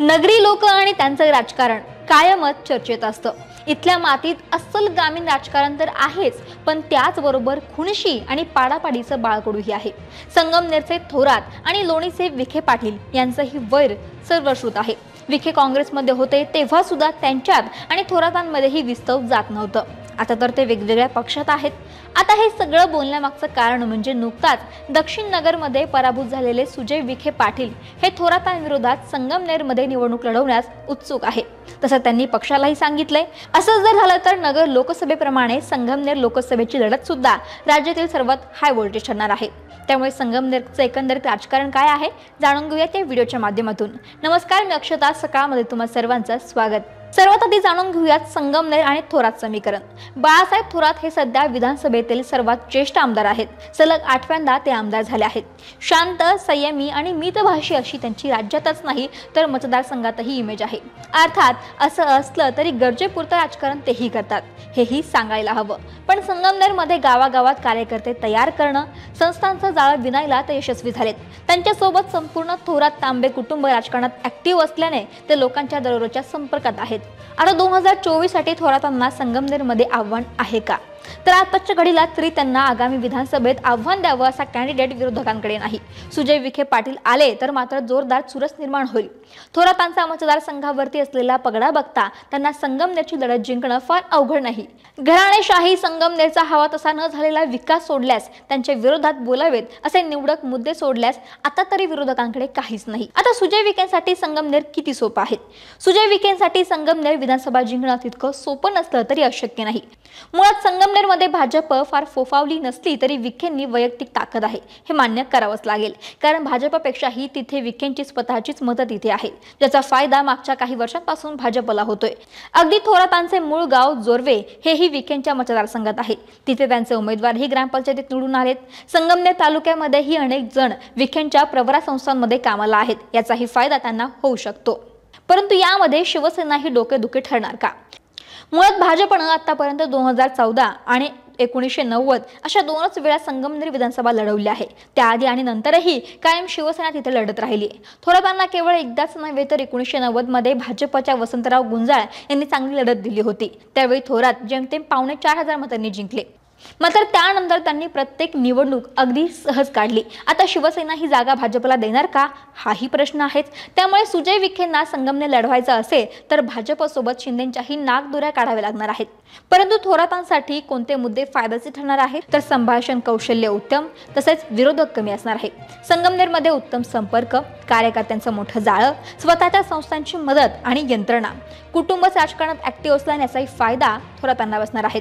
नगरी लोक आणि त्यांचं राजकारण कायमच चर्चेत असतं। इथल्या मातीत अस्सल ग्रामीण राजकारण तर आहेच, पण त्याचबरोबर खुणशी आणि पाडापाडीचं बाळकडूही आहे। संगमनेरचे थोरात आणि लोणीचे विखे पाटील यांचंही वैर सर्वश्रुत आहे। विखे काँग्रेसमध्ये होते तेव्हा सुद्धा त्यांच्यात आणि थोरातांमध्येही विस्तव जात नव्हतं। आता तर ते वेगवेगळ्या पक्षात आहेत। आता हे सगळं बोलण्यामागचं कारण म्हणजे नुकताच दक्षिण नगरमध्ये पराभूत झालेले सुजय विखे पाटील हे थोरातांविरोधात संगमनेरमध्ये निवडणूक लढवण्यास उत्सुक आहे। तसं त्यांनी पक्षालाही सांगितलंय। असं जर झालं तर नगर लोकसभेप्रमाणे संगमनेर लोकसभेची लढत सुद्धा राज्यातील सर्वात हाय व्होल्टेज ठरणार आहे। त्यामुळे संगमनेरचं एकंदरीत राजकारण काय आहे जाणून घेऊया त्या व्हिडिओच्या माध्यमातून। नमस्कार, मी अक्षता, सकाळमध्ये तुम्हा सर्वांचं स्वागत। सर्वात आधी जाणून घेऊयात संगमनेर आणि थोरात समीकरण। बाळासाहेब थोरात हे सध्या विधानसभेतील सर्वात ज्येष्ठ आमदार आहेत। सलग 8व्यांदा ते आमदार झाले आहेत। शांत, संयमी आणि मितभाषी अशी त्यांची राज्यातच नाही तर मतदारसंघातही इमेज आहे। अर्थात असं असलं तरी गरजेपुरतं राजकारण तेही करतात, हेही सांगायला हवं। पण संगमनेरमध्ये गावागावात कार्यकर्ते तयार करणं, संस्थांचं जाळं विणायला ते यशस्वी झालेत। त्यांच्यासोबत संपूर्ण थोरात तांबे कुटुंब राजकारणात ऍक्टिव्ह असल्याने ते लोकांच्या दररोजच्या संपर्कात आहेत। आता 2024 साठी थोरातांना संगमनेरमध्ये आव्हान आहे का? तर आताच्या घडीला तरी त्यांना आगामी विधानसभेत आव्हान द्यावं असा कॅन्डिडेट विरोधकांकडे नाही। सुजय विखे पाटील आले तर मात्र जोरदार चुरस निर्माण होईल। थोरातांचा मतदारसंघावरती असलेला पगडा बघता त्यांना संगमनेरची लढत जिंकणं फार अवघड नाही। घराणेशाही संगमनेरचा हवा तसा न झालेला विकास सोडल्यास, त्यांच्या विरोधात बोलावेत असे निवडक मुद्दे सोडल्यास आता तरी विरोधकांकडे काहीच नाही। आता सुजय विखेंसाठी संगमनेर किती सोपं आहे? सुजय विखेंसाठी संगमनेर विधानसभा जिंकणं तितकं सोपं नसलं तरी अशक्य नाही। मुळात संगमनेरमध्ये भाजप फार फोफावली नसली तरी विखेंनी वैयक्तिक ताकद आहे हे मान्य करावंच लागेल। कारण भाजपपेक्षाही तिथे विखेंची स्वतःचीच मतं तिथे आहे, ज्याचा फायदा मागच्या काही वर्षांपासून भाजपला होतोय। अगदी थोरातांचे मूळ गाव जोरवे हेही विखेंच्या मतदारसंघात आहे। तिथे त्यांचे उमेदवारही ग्रामपंचायतीत निवडून आलेत। संगमनेर तालुक्यामध्येही अनेक जण विखेंच्या प्रवरा संस्थांमध्ये कामाला आहेत, याचाही फायदा त्यांना होऊ शकतो। परंतु यामध्ये शिवसेना ही डोकेदुखी ठरणार का? मुळात भाजपनं आतापर्यंत 2014 आणि 1990 अशा दोनच वेळा संगमनेर विधानसभा लढवली आहे। त्याआधी आणि नंतरही कायम शिवसेना तिथे लढत राहिली। थोरातांना केवळ एकदाच नव्हे तर 1990 मध्ये भाजपच्या वसंतराव गुंजाळ यांनी चांगली लढत दिली होती। त्यावेळी थोरात जेमतेम 4,500 मतांनी जिंकले। मात्र त्यानंतर त्यांनी प्रत्येक निवडणूक अगदी सहज काढली। आता शिवसेना ही जागा भाजपला देणार का, हाही प्रश्न आहेच। त्यामुळे सुजय विखेंना संगमनेर लढवायचं असेल तर भाजपसोबत शिंदेंच्याही नाकदोऱ्या काढाव्या लागणार आहेत। परंतु थोरातांसाठी कोणते मुद्दे फायद्याचे ठरणार आहेत? तर संभाषण कौशल्य उत्तम, तसेच विरोधक कमी असणार आहे। संगमनेरमध्ये उत्तम संपर्क, कार्यकर्त्यांचं मोठं जाळं, स्वतःच्या संस्थांची मदत आणि यंत्रणा, कुटुंबच राजकारणात ऍक्टिव्ह असल्याने याचाही फायदा थोरातांना बसणार आहे।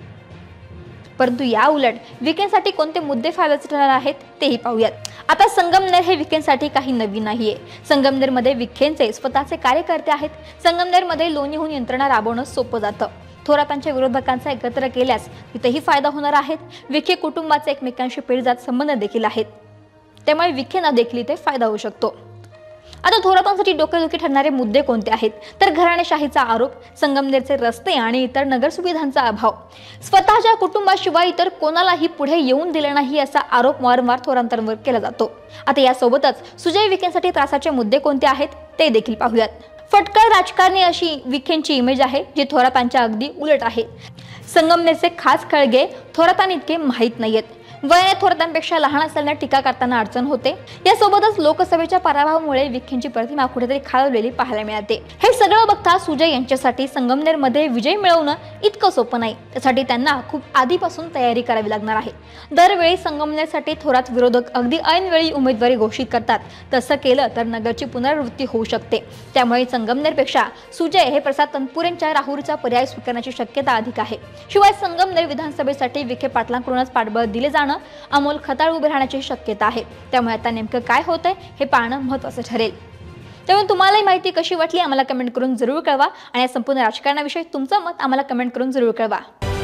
परंतु या उलट विखेंसाठी कोणते मुद्दे फायद्याचे ठरणार आहेत तेही पाहूयात। आता संगमनेर हे विखेंसाठी काही नवीन नाहीये। संगमनेरमध्ये विखेंचे स्वतःचे कार्यकर्ते आहेत। संगमनेरमध्ये लोणीहून यंत्रणा राबवणं सोपं जातं। थोरातांच्या विरोधकांचा एकत्र केल्यास तिथेही फायदा होणार आहे। विखे कुटुंबाचे एकमेकांशी पिढीजात संबंध देखील आहेत, त्यामुळे विखेंना देखील इथे फायदा होऊ शकतो। आता थोरातांसाठी डोकेदुखी ठरणारे मुद्दे कोणते आहेत? तर घराणेशाहीचा आरोप, संगमनेरचे रस्ते आणि इतर नगर सुविधांचा अभाव, स्वतःच्या कुटुंबाशिवाय इतर कोणालाही पुढे येऊन दिले नाही असा आरोप वारंवार थोरातांवर केला जातो। आता यासोबतच सुजय विखेंसाठी त्रासाचे मुद्दे कोणते आहेत ते देखील पाहूयात। फटकळ राजकारणी अशी विखेंची इमेज आहे, जी थोरातांच्या अगदी उलट आहे। संगमनेरचे खास खळगे थोरातांइतके माहीत नाहीयेत। वयाने थोरातांपेक्षा लहान असल्याने टीका करताना अडचण होते। यासोबतच लोकसभेच्या पराभवामुळे विखेंची प्रतिमा कुठेतरी खालवलेली पाहायला मिळते। हे सगळं बघता सुजय यांच्यासाठी संगमनेरमध्ये विजय मिळवणं इतकं सोपं नाही। त्यासाठी त्यांना खूप आधीपासून तयारी करावी लागणार आहे। दरवेळी संगमनेरसाठी थोरात विरोधक अगदी ऐनवेळी उमेदवारी घोषित करतात। तसं केलं तर नगरची पुनरावृत्ती होऊ शकते। त्यामुळे संगमनेरपेक्षा सुजय हे प्रसाद तनपुरेंच्या राहुरीचा पर्याय स्वीकारण्याची शक्यता अधिक आहे। शिवाय संगमनेर विधानसभेसाठी विखे पाटलांकडूनच पाठबळ दिले अमोल खताळ उभे राहण्याची शक्यता आहे। त्यामुळे आता नेमकं काय होतंय हे पाहणं महत्त्वाचं ठरेल। त्यामुळे तुम्हाला ही माहिती कशी वाटली आम्हाला कमेंट करून जरूर कळवा आणि या संपूर्ण राजकारणाविषयी तुमचं मत आम्हाला कमेंट करून जरूर कळवा।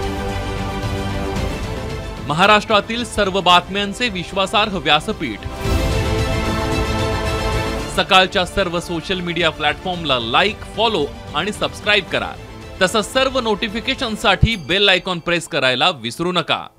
महाराष्ट्रातील सर्व बातम्यांचे विश्वासार्ह व्यासपीठ, सकाळच्या सर्व सोशल मीडिया प्लॅटफॉर्मला लाईक, फॉलो आणि सबस्क्राइब करा। तसंच सर्व नोटिफिकेशनसाठी बेल आयकॉन प्रेस करायला विसरू नका।